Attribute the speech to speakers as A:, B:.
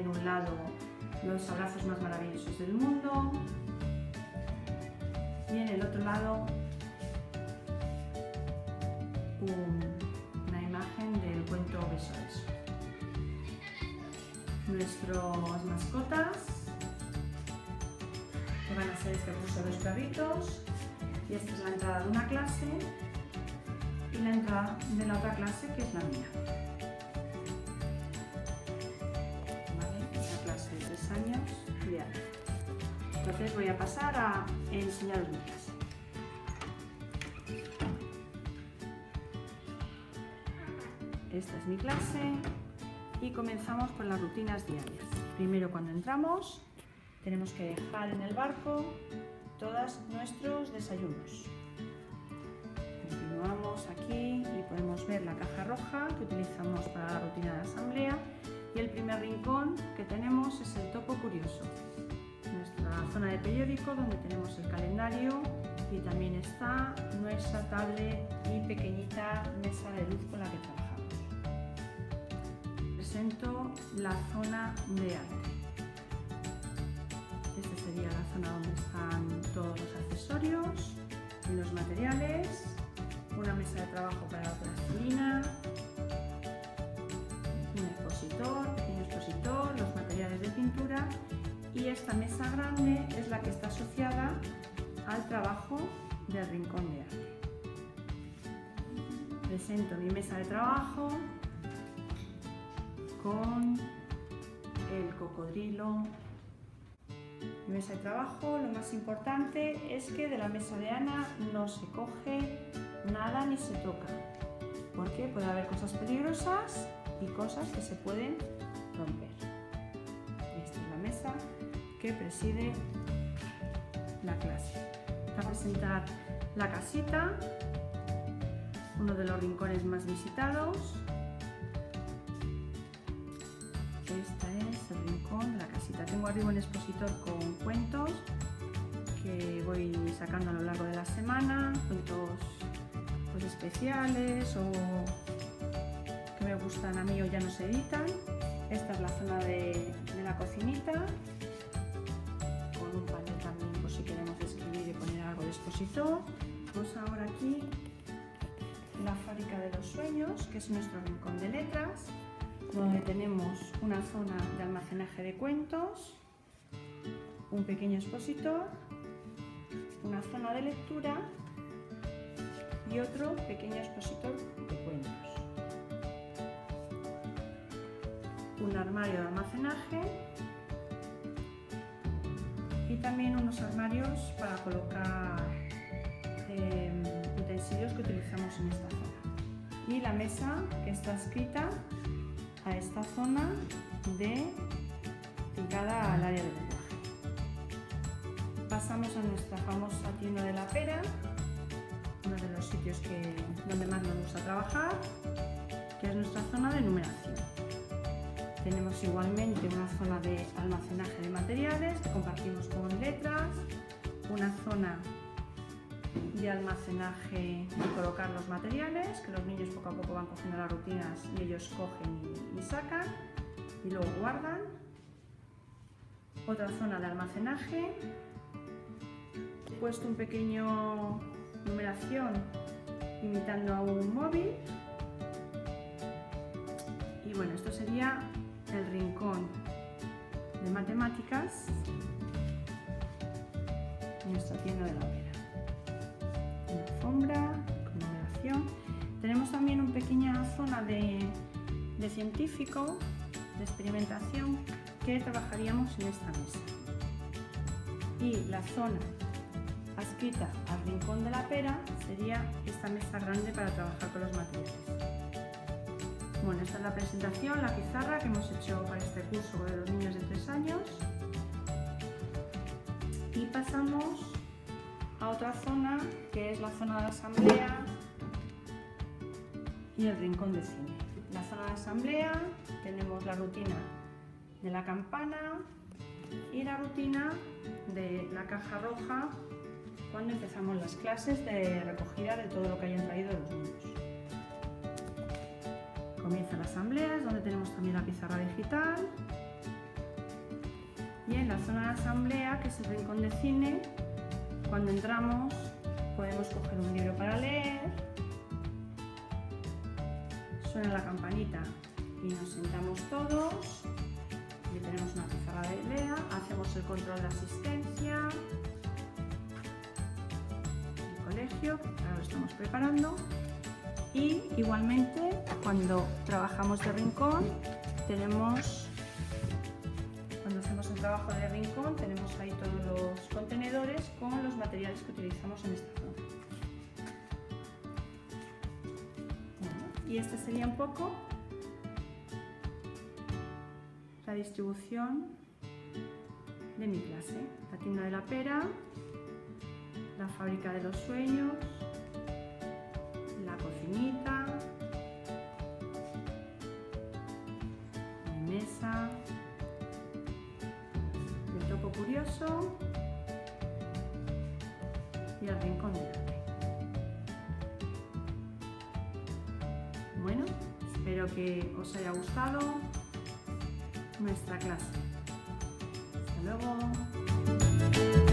A: en un lado los abrazos más maravillosos del mundo y en el otro lado una imagen del cuento Beso Beso. Nuestras mascotas, que van a ser este curso de los perritos, y esta es la entrada de una clase y la entrada de la otra clase, que es la mía. ¿Vale? Una clase de 3 años de alto. Entonces voy a pasar a enseñaros mi clase. Esta es mi clase y comenzamos con las rutinas diarias. Primero, cuando entramos, tenemos que dejar en el barco todos nuestros desayunos. Continuamos aquí y podemos ver la caja roja que utilizamos para la rutina de asamblea, y el primer rincón que tenemos es el topo curioso, nuestra zona de periódico donde tenemos el calendario y también está nuestra tablet y pequeñita mesa de luz con la que trabajamos. Presento la zona de arte. Esta sería la zona donde están todos los accesorios y los materiales, una mesa de trabajo para la plastilina, un expositor, pequeño expositor, los materiales de pintura, y esta mesa grande es la que está asociada al trabajo del rincón de arte. Presento mi mesa de trabajo con el cocodrilo. Mi mesa de trabajo, lo más importante es que de la mesa de Ana no se coge nada ni se toca, porque puede haber cosas peligrosas y cosas que se pueden romper. Esta es la mesa que preside la clase. Para presentar la casita, uno de los rincones más visitados. Este es el rincón de la casita. Tengo arriba un expositor con cuentos que voy sacando a lo largo de la semana, cuentos pues especiales o que me gustan a mí o ya no se editan. Esta es la zona de la cocinita, con un panel también por si queremos escribir y poner algo de expositor. Vamos ahora aquí la fábrica de los sueños, que es nuestro rincón de letras, donde tenemos una zona de almacenaje de cuentos, un pequeño expositor, una zona de lectura y otro pequeño expositor de cuentos. Un armario de almacenaje y también unos armarios para colocar utensilios que utilizamos en esta zona. Y la mesa que está adscrita a esta zona dedicada al área del lenguaje. Pasamos a nuestra famosa tienda de la pera, uno de los sitios donde más nos gusta trabajar, que es nuestra zona de numeración. Tenemos igualmente una zona de almacenaje de materiales que compartimos con letras, una zona de almacenaje y colocar los materiales, que los niños poco a poco van cogiendo las rutinas y ellos cogen y sacan y luego guardan. Otra zona de almacenaje, he puesto un pequeño numeración imitando a un móvil. Y bueno, esto sería el rincón de matemáticas en nuestra tienda de la pera. Una alfombra con numeración. Tenemos también una pequeña zona de científico, de experimentación, que trabajaríamos en esta mesa. Y la zona adscrita al rincón de la pera sería esta mesa grande para trabajar con los materiales. Bueno, esta es la presentación, la pizarra que hemos hecho para este curso de los niños de 3 años. Y pasamos a otra zona, que es la zona de asamblea y el rincón de cine. En la zona de asamblea tenemos la rutina de la campana y la rutina de la caja roja cuando empezamos las clases de recogida de todo lo que hayan traído los niños. Comienza la asamblea, es donde tenemos también la pizarra digital Y en la zona de asamblea, que es el rincón de cine, cuando entramos podemos coger un libro para leer, suena la campanita y nos sentamos todos, y tenemos una pizarra de idea, hacemos el control de asistencia, el colegio, que ahora lo estamos preparando, y igualmente cuando trabajamos de rincón cuando hacemos el trabajo de rincón tenemos ahí todos los contenedores con los materiales que utilizamos en esta zona. Bueno, y esta sería un poco la distribución de mi clase. La tienda de la pera, la fábrica de los sueños, la cocinita, mi mesa, el topo curioso y el rincón de arte. Bueno, espero que os haya gustado nuestra clase. Hasta luego.